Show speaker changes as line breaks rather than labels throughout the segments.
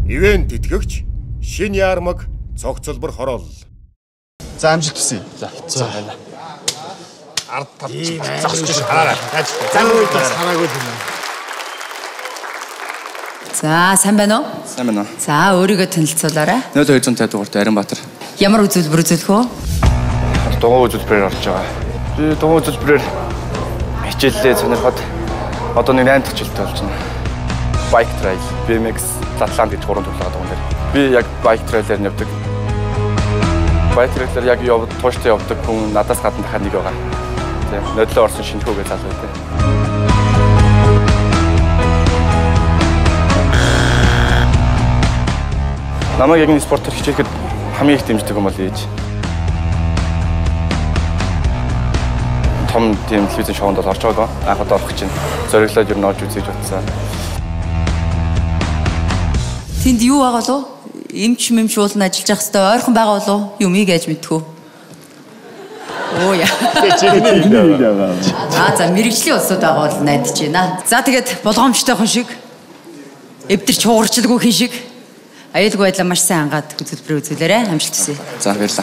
Ивент тэтгэгч Шинэ Ярмаг цогцлбор хороол.
За амжилт хүсье.
За байна.
Ард талч зогсож хараарай.
Хараагүй юм.
За сайн байна уу?
Сайн байна уу?
За өөрийгөө танилцуулаарай.
0250 дугаартай Арианбаатар.
Ямар үзүүлбэр үзүүлэх үү?
Дугуй үзүүлбэрээр орж байгаа. Би дугуй үзүүлбэрээр хичээллээ сонирхоод одоо нэг 8 дахь хичээлтэй болж байна. Bike trail, BMX, Атлант гэж 3 төрлөг байгаа юм дээр. Би яг bike trail-ээр явдаг. Bike trail-ээр яг тууштай явдаг хүн надаас гадна дахиад нэг байгаа. Тийм, нодлоо орсон шинэхүүгээ залуу дээ. Намайг яг энэ спортоор хичээхэд хамгийн их дэмждэг юм бол ээж. Том тийм телевизэн шоунд орж байгаа. Анх удаа орох гэж байна. Зориглоод ер нь орж үзэж утсан.
Тэнд юу байгаа болов? Эмч уулна ажиллаж явах хэвээр ойрхон байгаа болов? Юмыг яаж мэдхүү? Оо яа. За мэрэгжлийн улсууд байгаа бол найдаж байна. За тэгээд болгоомжтой хүн шиг эвдэр чуугарчлаггүй хүн шиг аюулгүй байдлаа маш сайн ангаад үзүүлбэр үзүүлээрэй. Амжилт хүсье.
За баярлалаа.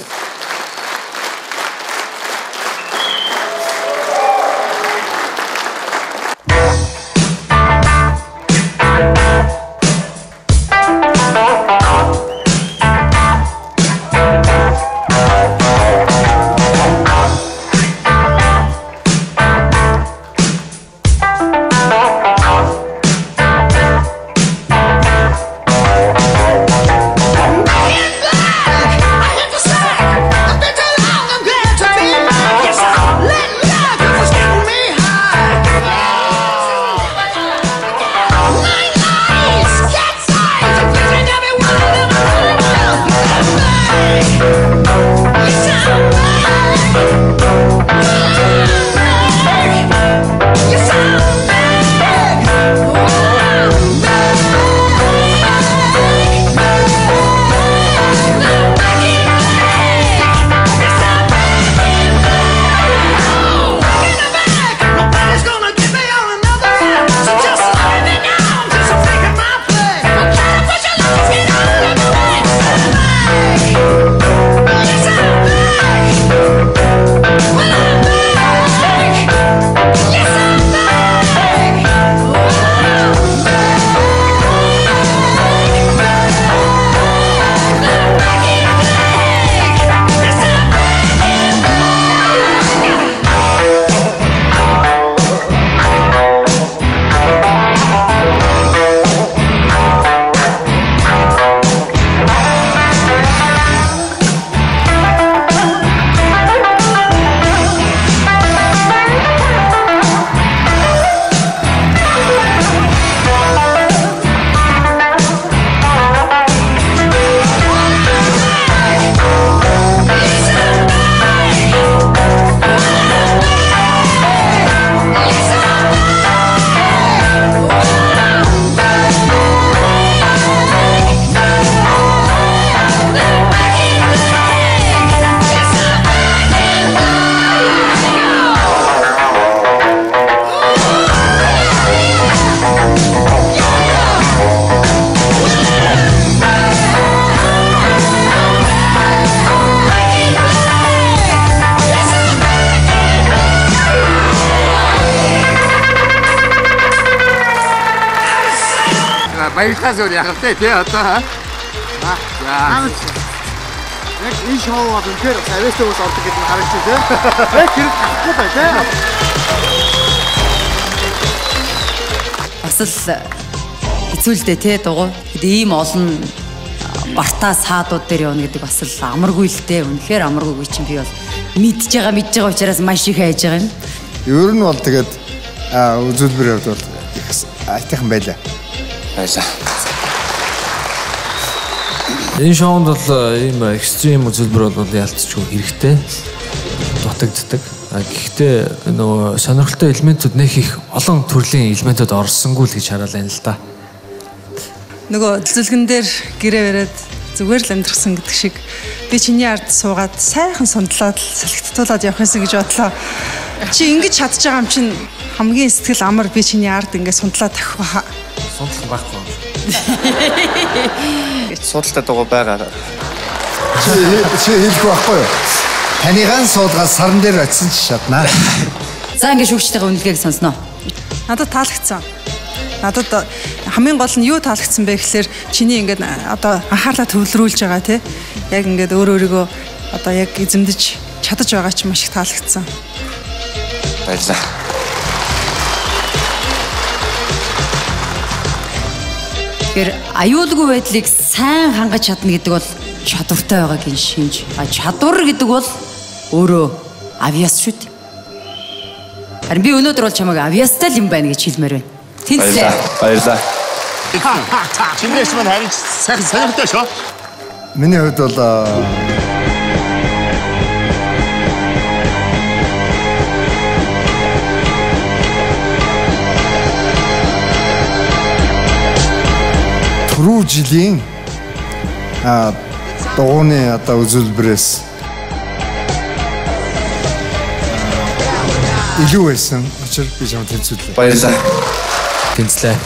Баярлалаа зөв яг тэ одоо. За. Яг энэ шоу бол үнэхээр авьяастай ус ордог гэдэг нь харагдчих тийм. Яг хэрэг тахгүй бай тийм.
Бас л хэцүүлдэ те дугуй. Тэгэд ийм олон бартаа саадууд дээр явна гэдэг бас л амаргүй л те. Үнэхээр амаргүйгүй чинь би бол мэдж байгаа учраас маш их хайж байгаа юм.
Ер нь бол тэгээд үзүүлбэр явд бол их айтайхан байлаа.
Баярлалаа.
Энэ шоунд бол ийм экстрим үзүүлбэр бол ялцчихгүй хэрэгтэй. Дутагддаг. Гэхдээ нөгөө сонирхолтой элементүүд нэх их олон төрлийн элементүүд орсонгүй л гэж хараалаа юм л да.
Нөгөө төлөвлөгөн дээр гэрээ бариад зүгээр л амьдрахсан гэдэг шиг би чиний ард суугаад сайхан сундлаад салхитуулаад явах юмсан гэж бодлоо. Чи ингэж чадж байгаа юм чинь хамгийн сэтгэл амар би чиний ард ингэ сундлаад тахих баха.
Сундлах байхгүй.
Судалтай дугуй байгаа.
Чи хэлэхгүй байхгүй юу? Таныгаан суулгаад саран дээр очисон ч шатнаа.
За ингэ шүүгчтэйгээ үнэлгээг сонсноо.
Надад таалагдсан. Надад хамгийн гол нь юу таалагдсан бэ гэхээр чиний ингээд одоо анхаарлаа төвлөрүүлж байгаа тий. Яг ингээд өөрийгөө одоо яг эзэмдэж чадаж байгаа ч маш их таалагдсан.
Баярлалаа.
Тэр аюулгүй байдлыг сайн хангаж чадна гэдэг бол чадвартай байгаагийн шинж. Чадвар гэдэг бол өөрөө авьяас шүү дээ. Харин би өнөөдөр бол чамайг авьяастай л юм байна гэж хэлмээр байна. Тэнцлээ.
Баярлалаа.
Чинээс мань харин сайхан сонирхолтой шүү.
Миний хувьд бол түрүү жилийн дугууны одоо үзүүлбэрээс илүү байсан учраас би чамд тэнцвэрлээ.
Баярлалаа.
Тэнцлээ.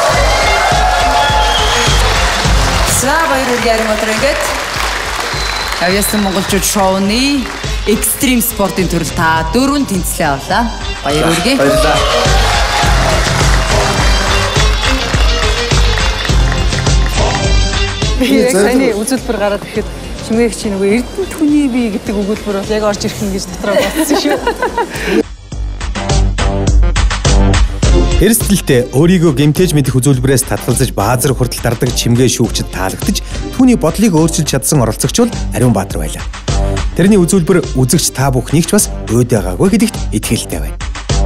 За баярлалаа мотрэгет. Авьяасан монголчууд шоуны экстрим спортын төрөл та дөрөв тэнцлээ авлаа. Баяр хүргэе.
Баярлалаа.
Яг саяны үзүүлбэр гараад ирэхэд чимээг чи нөгөө Эрдэнэ түүний бие гэдэг өгүүлбэр бол яг орж ирэх нь гэж дотроо бодсон шүү.
Эрсдэлтэй өөрийгөө гэмтээж мэдэх үзүүлбэрээс татгалзаж баазар хүртэл дардаг чимгээ шүүгчд таалагдж түүний бодлыг өөрчилж чадсан оролцогч бол Ариун Баатар байлаа. Тэрний үзүүлбэр үзэгч та бүхнийг ч бас өөдөөгаагүй гэдэгт итгэлтэй байна.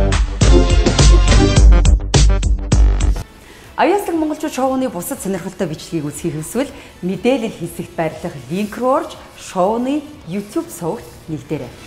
Авьяаслаг монголчууд шоуны бусад сонирхолтой бичлэгийг үзхийг хүсвэл мэдээлэл хэсэгт байрлах линк руу орж шоуны YouTube сувагт нэгдээрэй.